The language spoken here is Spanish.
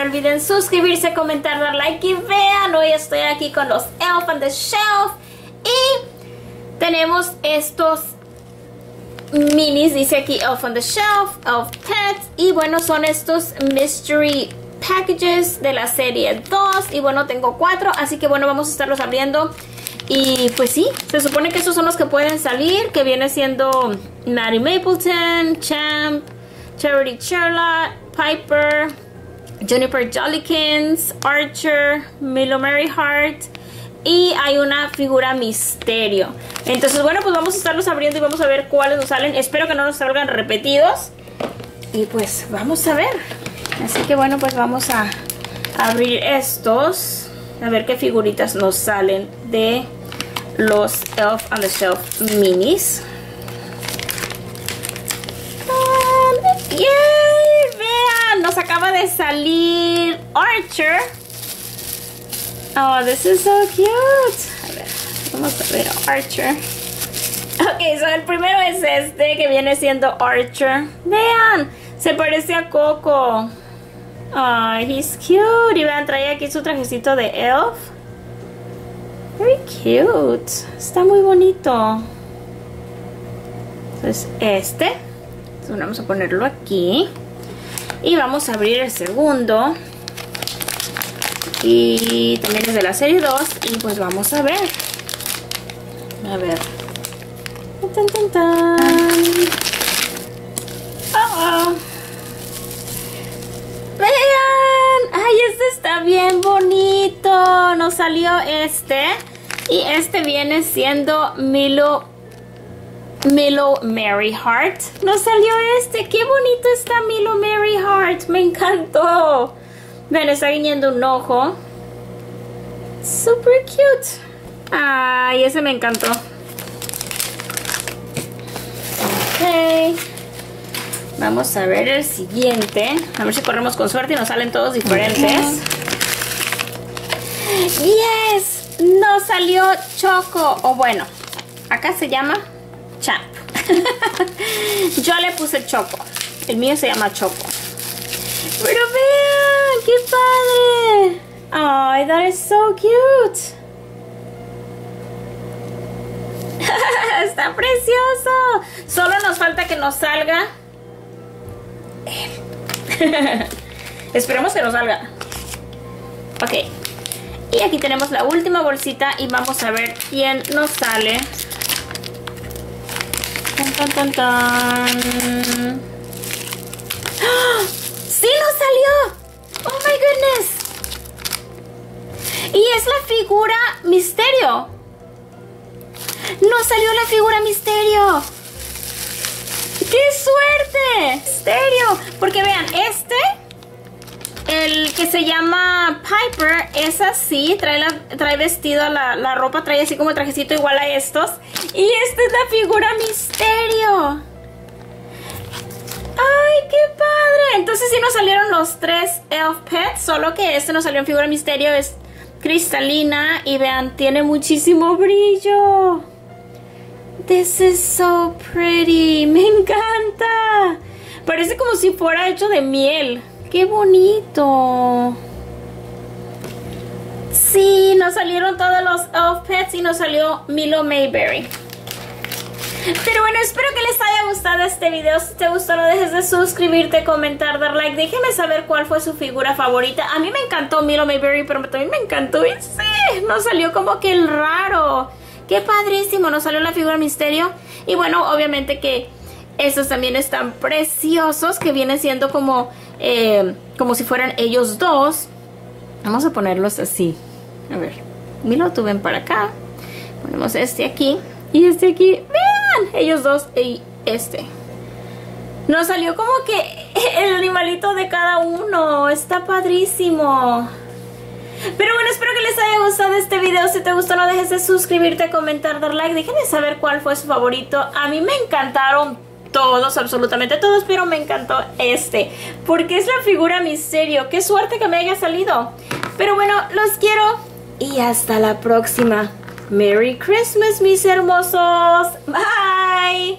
olviden suscribirse, comentar, dar like y vean, hoy estoy aquí con los Elf on the Shelf y tenemos estos minis, dice aquí Elf on the Shelf, Elf Pets, y bueno, son estos mystery packages de la serie 2 y bueno, tengo 4, así que bueno, vamos a estarlos abriendo. Y pues sí, se supone que estos son los que pueden salir, que viene siendo Maddie Mapleton, Champ, Charity Charlotte, Piper, Juniper Jollikins, Archer, Milo Merryheart y hay una figura misterio. Entonces bueno, pues vamos a estarlos abriendo y vamos a ver cuáles nos salen. Espero que no nos salgan repetidos y pues vamos a ver. Así que bueno, pues vamos a abrir estos, a ver qué figuritas nos salen de los Elf on the Shelf minis. ¡Yay! Vean, nos acaba de salir Archer. Oh, this is so cute. A ver, vamos a ver Archer. Ok, so el primero es este que viene siendo Archer. Vean, se parece a Coco. Ay, he's cute. Y vean, trae aquí su trajecito de Elf. Very cute. Está muy bonito. Entonces este. Entonces vamos a ponerlo aquí. Y vamos a abrir el segundo. Y también es de la serie 2. Y pues vamos a ver. A ver. Tan, tan, tan. Oh. Vean, ay, este está bien bonito. Nos salió este. Y este viene siendo Milo Merryheart. Nos salió este. Qué bonito está Milo Merryheart. Me encantó. Vean, está guiñando un ojo. Super cute. Ay, ese me encantó. Ok. Vamos a ver el siguiente. A ver si corremos con suerte y nos salen todos diferentes. ¡Yes! Nos salió Choco. O bueno, acá se llama Champ. Yo le puse Choco. El mío se llama Choco. Pero vean, ¡qué padre! ¡Ay, that is so cute! Está precioso. Solo nos falta que nos salga esperemos que nos salga. Ok. Y aquí tenemos la última bolsita y vamos a ver quién nos sale. Tan, tan, tan, tan. ¡Oh! ¡Sí nos salió! ¡Oh my goodness! Y es la figura misterio. Nos salió la figura misterio. ¡Qué suerte! Misterio. Porque vean, el que se llama Piper, es así. Trae vestido la ropa, trae así como el trajecito igual a estos. Y esta es la figura misterio. ¡Ay, qué padre! Entonces sí nos salieron los 3 Elf Pets, solo que este nos salió en figura misterio. Es cristalina y vean, tiene muchísimo brillo. This is so pretty. Me encanta. Parece como si fuera hecho de miel. ¡Qué bonito! Sí, nos salieron todos los Elf Pets y nos salió Milo Mayberry. Pero bueno, espero que les haya gustado este video. Si te gustó, no dejes de suscribirte, comentar, dar like. Déjenme saber cuál fue su figura favorita. A mí me encantó Milo Mayberry, pero también me encantó y sí, nos salió como que el raro. ¡Qué padrísimo! Nos salió la figura misterio. Y bueno, obviamente que estos también están preciosos, que vienen siendo como si fueran ellos dos. Vamos a ponerlos así. A ver, Milo, tú ven para acá. Ponemos este aquí y este aquí. ¡Vean! Ellos dos y este. Nos salió como que el animalito de cada uno. Está padrísimo. Pero bueno, espero que les haya gustado este video. Si te gustó, no dejes de suscribirte, comentar, dar like. Déjenme saber cuál fue su favorito. A mí me encantaron todos, absolutamente todos, pero me encantó este, porque es la figura misterio. Qué suerte que me haya salido. Pero bueno, los quiero y hasta la próxima. Merry Christmas, mis hermosos. Bye.